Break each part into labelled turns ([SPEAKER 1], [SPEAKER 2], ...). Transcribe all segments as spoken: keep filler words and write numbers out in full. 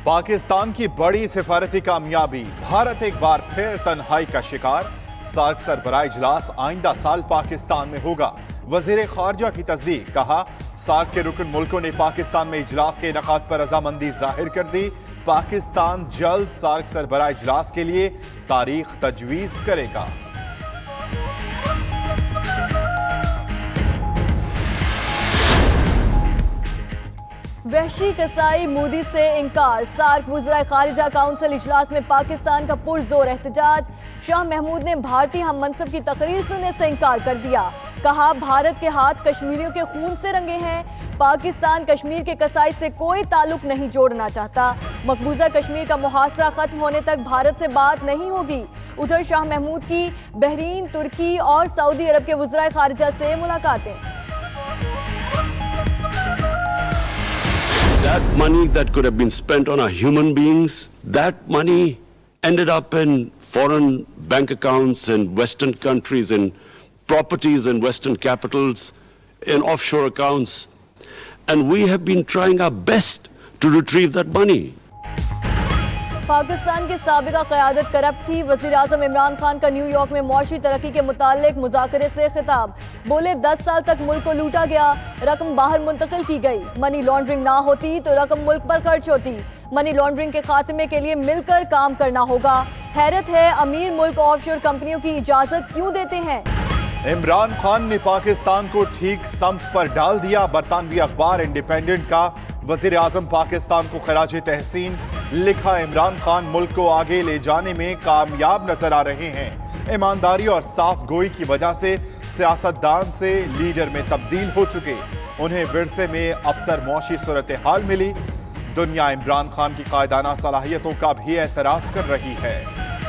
[SPEAKER 1] पाकिस्तान की बड़ी सिफारती कामयाबी, भारत एक बार फिर तन्हाई का शिकार। सार्क सरबराह इजलास आइंदा साल पाकिस्तान में होगा। वजीर खारजा की तस्दीक, कहा सार्क के रुकन मुल्कों ने पाकिस्तान में इजलास के इनेकाद पर रजामंदी जाहिर कर दी। पाकिस्तान जल्द सार्क सरबराह इजलास के लिए तारीख तजवीज करेगा।
[SPEAKER 2] वहशी कसाई मोदी से इंकार, सार्क वज़राए खारिजा काउंसिल इजलास में पाकिस्तान का पुरजोर एहतजाज। शाह महमूद ने भारतीय हम मनसब की तकरीर सुनने से इंकार कर दिया। कहा भारत के हाथ कश्मीरियों के खून से रंगे हैं। पाकिस्तान कश्मीर के कसाई से कोई ताल्लुक नहीं जोड़ना चाहता। मकबूजा कश्मीर का मुहासरा खत्म होने तक भारत से बात नहीं होगी। उधर शाह महमूद की बहरीन, तुर्की और सऊदी अरब के वज़राए खारिजा से मुलाकातें।
[SPEAKER 3] That money that could have been spent on our human beings, that money ended up in foreign bank accounts in Western countries, in properties in Western capitals, in offshore accounts. And we have been trying our best to retrieve that money.
[SPEAKER 2] Pakistan के साबिका क़यादत corrupt थी। वज़ीर आज़म इमरान खान का New York में मौशी तरक्की के मुतालिक मुज़ाकरे से खिताब। बोले दस साल तक मुल्क को लूटा गया, रकम बाहर मुंतकिल की गई। मनी लॉन्ड्रिंग ना होती तो रकम मुल्क पर खर्च होती। मनी लॉन्ड्रिंग के खात्मे के लिए मिलकर काम करना होगा। हैरत है अमीर मुल्क ऑफशोर कंपनियों की इजाज़त क्यों देते हैं।
[SPEAKER 1] इमरान खान ने पाकिस्तान को ठीक संप पर डाल दिया। बरतानवी अखबार इंडिपेंडेंट का वजीर आजम पाकिस्तान को खराज तहसीन। लिखा, इमरान खान मुल्क को आगे ले जाने में कामयाब नजर आ रहे हैं। ईमानदारी और साफ गोई की वजह से सियासतदान से लीडर में तब्दील हो चुके। उन्हें विरसे में अबतर मौशी सूरत हाल मिली। दुनिया इमरान खान की कायदाना सलाहियतों का भी एतराफ कर रही है।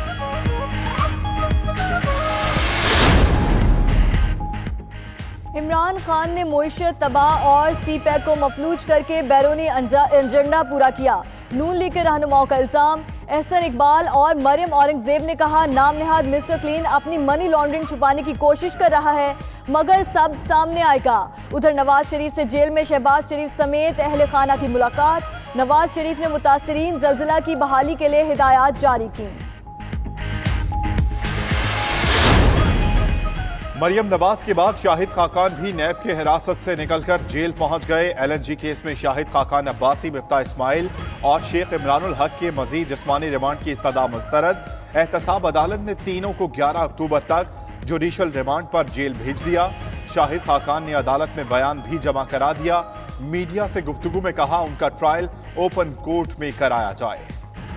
[SPEAKER 2] इमरान खान ने मुईशत तबाह और सी पैक को मफलूज करके बैरूनी एजेंडा पूरा किया। नून लीग के रहनुमाओं का इल्जाम। एहसन इकबाल और मरियम औरंगजेब ने कहा नाम नेहाद मिस्टर क्लीन अपनी मनी लॉन्ड्रिंग छुपाने की कोशिश कर रहा है, मगर सब सामने आएगा। उधर नवाज शरीफ से जेल में शहबाज शरीफ समेत अहले खाना की मुलाकात। नवाज शरीफ ने मुतासरीन ज़लज़ला की बहाली के लिए हिदायत जारी की।
[SPEAKER 1] मरियम नवाज के बाद शाहिद खाकान भी नैब की हिरासत से निकलकर जेल पहुंच गए। एल एन जी केस में शाहिद खाकान, अब्बासी, मिफ्ता इस्माइल और शेख इमरानुल हक के मजीद जिस्मानी रिमांड की इस्तदा मुस्तरद। एहतसाब अदालत ने तीनों को ग्यारह अक्टूबर तक जुडिशल रिमांड पर जेल भेज दिया। शाहिद खाकान ने अदालत में बयान भी जमा करा दिया। मीडिया से गुफ्तगू में कहा उनका ट्रायल ओपन कोर्ट में कराया जाए।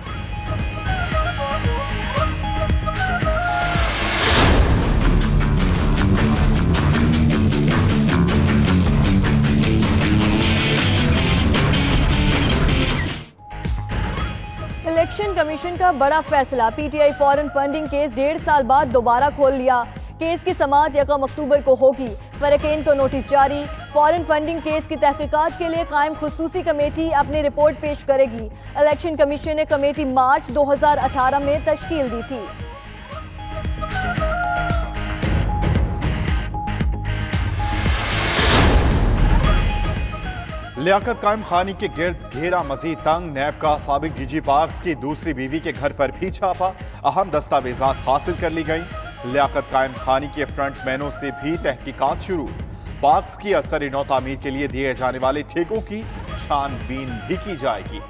[SPEAKER 2] इलेक्शन कमीशन का बड़ा फैसला। पीटीआई फॉरेन फंडिंग केस डेढ़ साल बाद दोबारा खोल लिया। केस की समाअत यकम अक्टूबर को होगी। फरकेन को नोटिस जारी। फॉरेन फंडिंग केस की तहकीकात के लिए कायम खुसूसी कमेटी अपनी रिपोर्ट पेश करेगी। इलेक्शन कमीशन ने कमेटी मार्च दो हजार अठारह में तश्कील दी थी।
[SPEAKER 1] लियाकत कायम खानी के गिर्द घेरा मजीद तंग। नैब का साबिक डीजी पाक्स की दूसरी बीवी के घर पर भी छापा। अहम दस्तावेजात हासिल कर ली गई। लियाकत कायम खानी के फ्रंटमैनों से भी तहकीकात शुरू। पाक्स की असर नौ तामीर के लिए दिए जाने वाले ठेकों की छानबीन भी की जाएगी।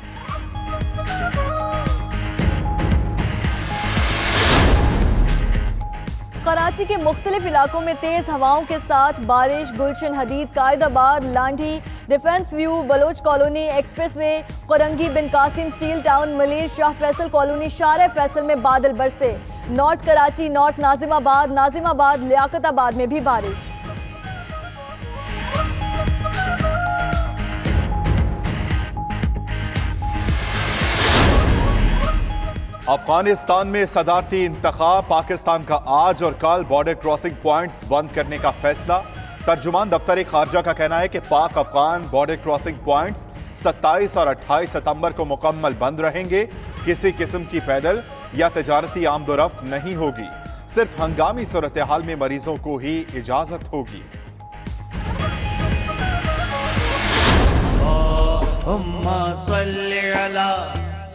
[SPEAKER 2] कराची के मुख्तलिफ इलाकों में तेज हवाओं के साथ बारिश। Gulshan Hadeed, Quaidabad, Landhi, Defence View, Baloch Colony, Express Way, Korangi, Bin Qasim, Steel Town, Malir, Shah Faisal Colony, Shah Faisal में बादल बरसे। नॉर्थ कराची, नॉर्थ नाजिमाबाद, नाजिमाबाद, लियाकताबाद में भी बारिश।
[SPEAKER 1] अफगानिस्तान में सदारती इंतखाब। पाकिस्तान का आज और कल बॉर्डर क्रॉसिंग पॉइंट्स बंद करने का फैसला। तर्जुमान दफ्तर खारजा का कहना है कि पाक अफगान बॉर्डर क्रॉसिंग पॉइंट्स सत्ताईस और अट्ठाईस सितंबर को मुकम्मल बंद रहेंगे। किसी किस्म की पैदल या तजारती आमदोरफ्त नहीं होगी। सिर्फ हंगामी सूरत हाल में मरीजों को ही इजाजत होगी।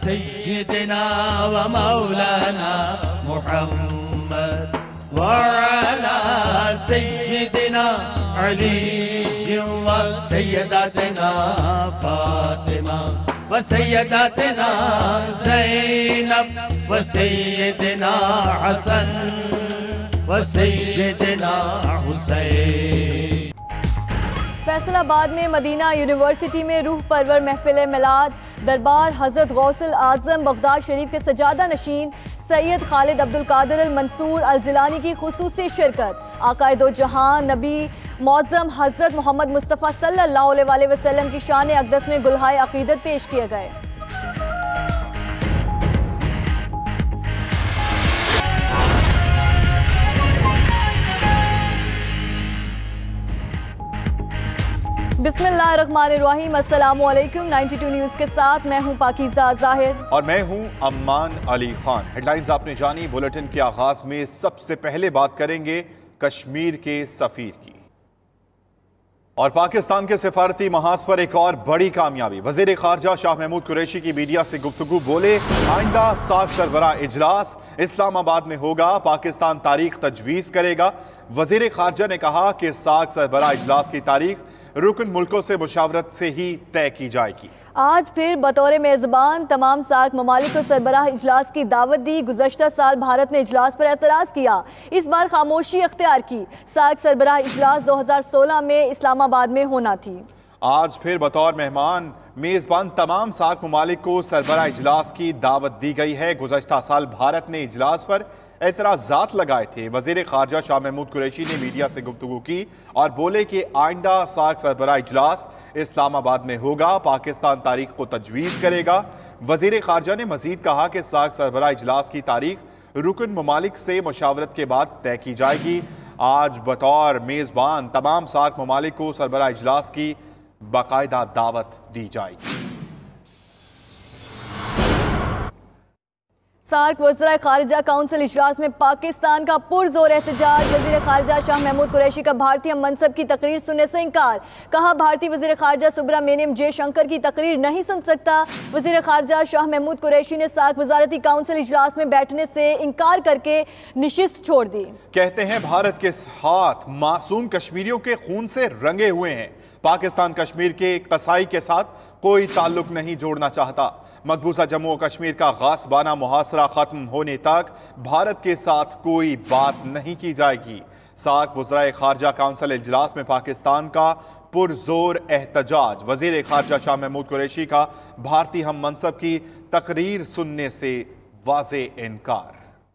[SPEAKER 4] सय्यिदना व मौलाना मुहम्मद व अला सय्यिदना अली व सय्यदातना फातिमा व सय्यदातना ज़ैनब व सय्यदना हसन व सय्यदना हुसैन।
[SPEAKER 2] फैसलाबाद में मदीना यूनिवर्सिटी में रूह परवर महफिल मिलाद दरबार हज़रत गौसुल आज़म बगदाद शरीफ के सजादा नशीन सैयद खालिद अब्दुल कादिर अल मंसूर अल जिलानी की खुसूसी शिरकत। आकाए दो जहां नबी मौज़म हज़रत मोहम्मद मुस्तफ़ा सल्लल्लाहु अलैहि वसल्लम की शान अक़दस में गुलहाए अक़ीदत पेश किए गए। बिस्मिल्लाहिर्रहमानिर्रहीम, अस्सलामु अलैकुम। बानवे न्यूज़ के साथ मैं हूं पाकीज़ा ज़ाहिर
[SPEAKER 1] और मैं हूं अम्मान अली खान। हेडलाइंस आपने जानी। बुलेटिन के आगाज में सबसे पहले बात करेंगे कश्मीर के सफीर की और पाकिस्तान के सिफारती महाज पर एक और बड़ी कामयाबी। वजीर खारजा शाह महमूद कुरैशी की मीडिया से गुफ्तगू, बोले आइंदा साख सरबरा इजलास इस्लामाबाद में होगा, पाकिस्तान तारीख तजवीज़ करेगा। वजीर खारजा ने कहा कि साख सरबरा इजलास की तारीख रुकन मुल्कों से मुशावरत से ही तय की जाएगी।
[SPEAKER 2] आज फिर बतौर मेज़बान तमाम सार्क ममालिक को सरबराह इजलास की दावत दी। गुज़श्ता साल भारत ने इजलास पर एतराज़ किया, इस बार खामोशी अख्तियार की। सार्क सरबराह इजलास दो हज़ार सोलह में इस्लामाबाद में होना थी।
[SPEAKER 1] आज फिर बतौर मेहमान मेज़बान तमाम सार्क ममालिक को सरबराह इजलास की दावत दी गई है। गुज़श्ता साल भारत ने इजलास पर एतराज़ात लगाए थे। वज़ीर ख़ारजा शाह महमूद कुरैशी ने मीडिया से गुफ्तगू की और बोले कि आइंदा सार्क सरबराह इजलास इस्लामाबाद में होगा, पाकिस्तान तारीख को तजवीज़ करेगा। वज़ीर ख़ारजा ने मज़ीद कहा कि सार्क सरबराह इजलास की तारीख रुकन ममालिक से मुशावरत के बाद तय की जाएगी। आज बतौर मेज़बान तमाम सार्क ममालिक को सरबराह इजलास की बाकायदा दावत दी जाएगी।
[SPEAKER 2] सार्क वज़राए खारिजा काउंसिल इजलास में पाकिस्तान का पुरजोर एहतजाज। वज़ीर खारजा शाह महमूद कुरैशी का भारतीय मनसब की तकरीर सुनने से इनकार। कहा भारतीय वज़ीर खारजा सुब्रमण्यम जयशंकर की तकरीर नहीं सुन सकता। वज़ीर खारजा शाह महमूद कुरैशी ने सार्क वज़ारती काउंसिल इजलास में बैठने से इनकार करके नशिस्त छोड़ दी। कहते
[SPEAKER 1] हैं भारत के हाथ मासूम कश्मीरियों के खून से रंगे हुए हैं। पाकिस्तान कश्मीर के कसाई के साथ कोई ताल्लुक नहीं जोड़ना चाहता। मकबूजा जम्मू और कश्मीर का गासबाना मुहासरा खत्म होने तक भारत के साथ कोई बात नहीं की जाएगी। सार्क वज़राए खारजा काउंसिल इजलास में पाकिस्तान का पुरजोर एहतजाज। वज़ीर खारजा शाह महमूद कुरैशी का भारतीय हम मनसब की तकरीर सुनने से वाज़े इनकार।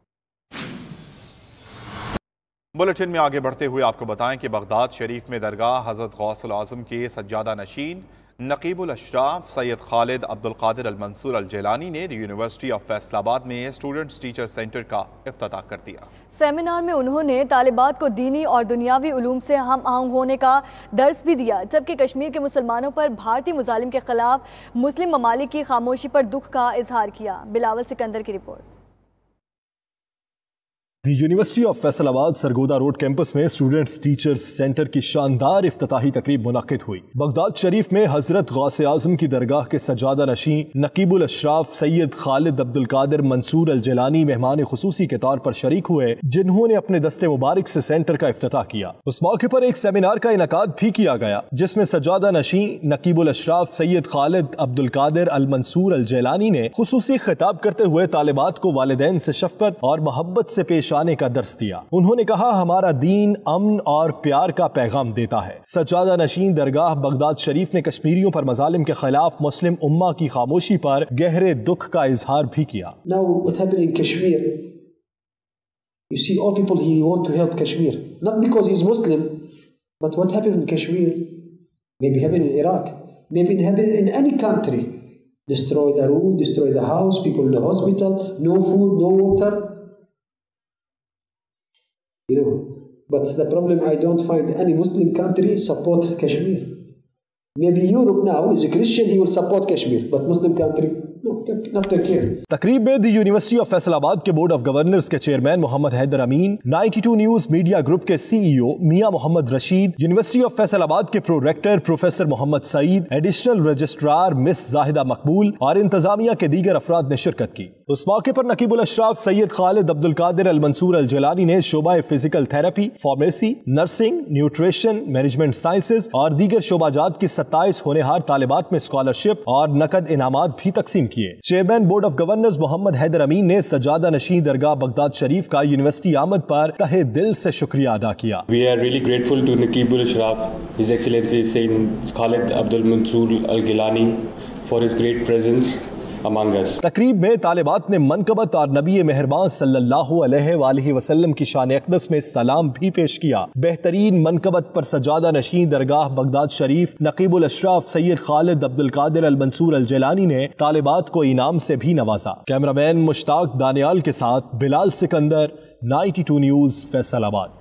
[SPEAKER 1] बुलेटिन में आगे बढ़ते हुए आपको बताएं कि बगदाद शरीफ में दरगाह हज़रत गौसुल आज़म के सज्जादा नशीन नकीबुल अशराफ सैयद खालिद अब्दुल कादिर अल मंसूर अल जिलानी ने यूनिवर्सिटी ऑफ फैसलाबाद में स्टूडेंट्स टीचर सेंटर का इफ्तिताह कर दिया।
[SPEAKER 2] सेमिनार में उन्होंने तालिबात को दीनी और दुनियावी उलूम से हम आहंग होने का दर्स भी दिया, जबकि कश्मीर के मुसलमानों पर भारतीय मुजालिम के खिलाफ मुस्लिम ममालिक की खामोशी पर दुख का इजहार किया। बिलावल सिकंदर की report.
[SPEAKER 5] The University of Faisalabad Sargodha Road campus में स्टूडेंट्स टीचर्स सेंटर की शानदार इफ्तिताही तकरीब मुनक्किद हुई। बगदाद शरीफ में हजरत गौसे आजम की दरगाह के सजादा नशीं नकीबुल अशराफ सैयद खालिद अब्दुल कादिर मंसूर अल जिलानी मेहमान खुसूसी के तौर पर शरीक हुए, जिन्होंने अपने दस्ते मुबारक से सेंटर का इफ्तिताह किया। उस मौके पर एक सेमिनार का इनकाद भी किया गया, जिसमें सजादा नशीं नकीबुल अशराफ सैयद खालिद अब्दुल कादिर अल मंसूर अल जिलानी ने खुसूसी खिताब करते हुए तालिबात को वालिदैन से शफकत और मोहब्बत से पेश आने का दर्स दिया। उन्होंने कहा हमारा दीन अमन और प्यार का पैगाम देता है। सज्जादा नशीन दरगाह बगदाद शरीफ ने कश्मीरियों पर मजालिम के खिलाफ मुस्लिम उम्मा की खामोशी पर गहरे दुख का इजहार भी किया।
[SPEAKER 6] Now what happened in Kashmir? You see all people he want to help Kashmir, not because he's Muslim, but what happened in Kashmir? Maybe happened in Iraq, maybe happened in any country. Destroy the road, destroy the house, people in the hospital, no food, no water. You know, but the problem I don't find any Muslim country support Kashmir. Maybe Europe now is a Christian, he will support Kashmir, but Muslim country No, not take care.
[SPEAKER 5] तकरीब में the university of Faisalabad के board of governors के chairman Mohammad Haider Amin, बानवे news media group के CEO Mian Mohammad Rashid, University of Faisalabad के prorector professor Mohammad Saeed, additional registrar miss Zahida Maqbool और इंतजामिया के दीगर अफराद ने शिरकत की। उस मौके पर नकीबुल अशराफ सैयद खालिद अब्दुल कादिर अल मंसूर अल जिलानी ने शोबा physical therapy, pharmacy, nursing, nutrition, management sciences और दीगर शोबाजात की सत्ताईस होनेहार तालिबात में स्कॉलरशिप और नकद इनामात भी तकसीम किए। Chairman board of governors Mohammad Haider Amin ने सजादा नशीं दरगाह बगदाद शरीफ का यूनिवर्सिटी आमद पर तहे दिल से शुक्रिया अदा किया।
[SPEAKER 7] We are really grateful to Naqibul Ashraf, His Excellency Sayyid Khalid Abdul Mansoor Al Gilani for his great presence among us.
[SPEAKER 5] तकरीब में तालिबात ने मनकबत और नबी मेहरबान सल्लल्लाहु अलैहि वसल्लम की शान अक़दस में सलाम भी पेश किया। बेहतरीन मनकबत पर सजादा नशीं दरगाह बगदाद शरीफ नकीबुल अशराफ सैयद खालिद अब्दुल कादिर अल मंसूर अल जिलानी ने तालिबात को इनाम से भी नवाजा। कैमरामैन मुश्ताक दानियाल के साथ बिलाल सिकंदर, बानवे न्यूज फैसलाबाद।